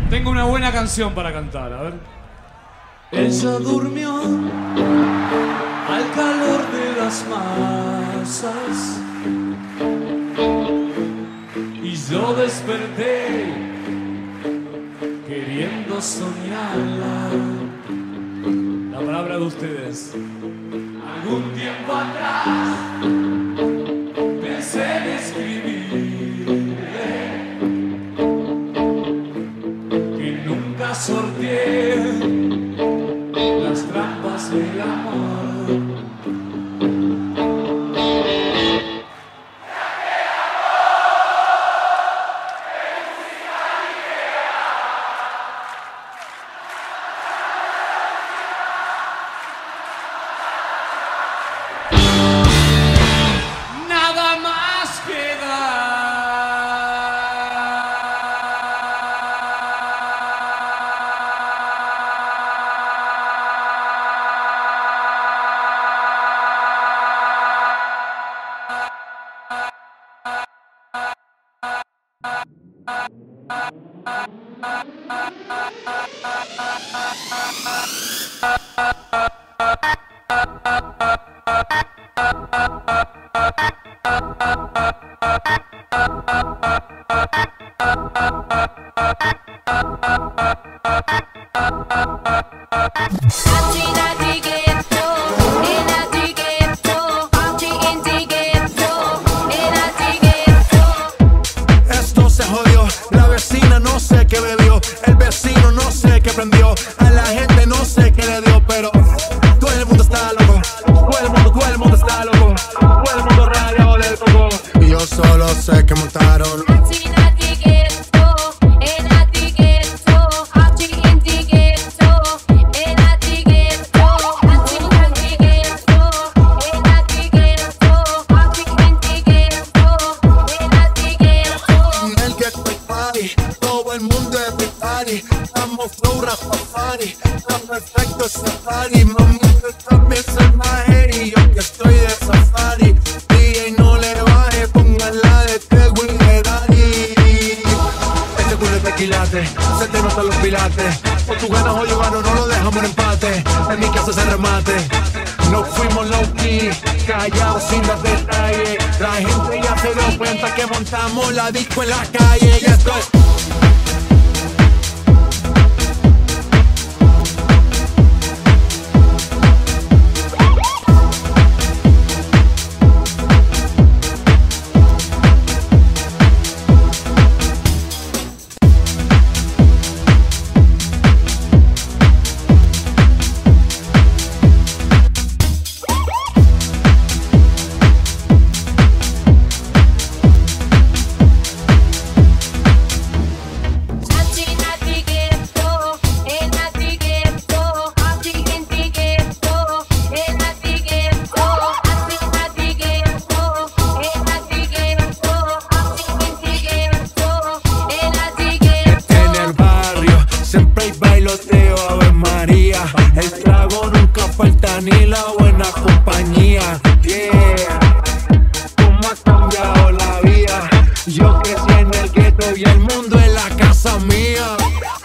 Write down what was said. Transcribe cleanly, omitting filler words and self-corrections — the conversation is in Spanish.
Tengo una buena canción para cantar, a ver. Ella durmió al calor de las masas y yo desperté queriendo soñarla. La palabra de ustedes. Algún tiempo atrás pensé en escribirle que nunca sorteé las trampas del amor. Nada más queda. Esto se jodió, la vecina no sé qué bebió, el vecino no sé qué prendió, a la gente no sé qué le dio, pero todo el mundo está loco, todo el mundo está loco, todo el mundo rayado del coco. Y yo solo sé que montaron. Todo el mundo es mi party, estamos flow Rastafari, está perfecto ese party, mami tú también soy Maheri, yo que estoy de safari, DJ no le baje, pónganla de Tego y de Daddy. Este culo es tequilate, se te notan los pilates, o tú ganas o yo gano, no lo dejamos en empate, en mi casa se remate. No fuimos low key, callados sin dar detalles. La gente ya se dio cuenta que montamos la disco en la calle. Y esto es... Siempre hay bailoteo, Ave María. El trago nunca falta ni la buena compañía. Yeah, cómo ha cambiado la vida. Yo crecí en el gueto y el mundo es la casa mía.